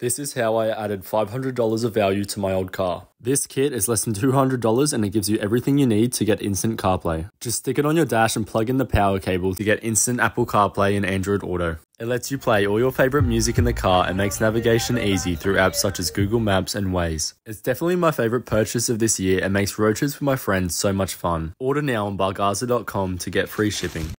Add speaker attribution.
Speaker 1: This is how I added $500 of value to my old car. This kit is less than $200 and it gives you everything you need to get instant CarPlay. Just stick it on your dash and plug in the power cable to get instant Apple CarPlay and Android Auto. It lets you play all your favorite music in the car and makes navigation easy through apps such as Google Maps and Waze. It's definitely my favorite purchase of this year and makes road trips with my friends so much fun. Order now on Bargaza.com to get free shipping.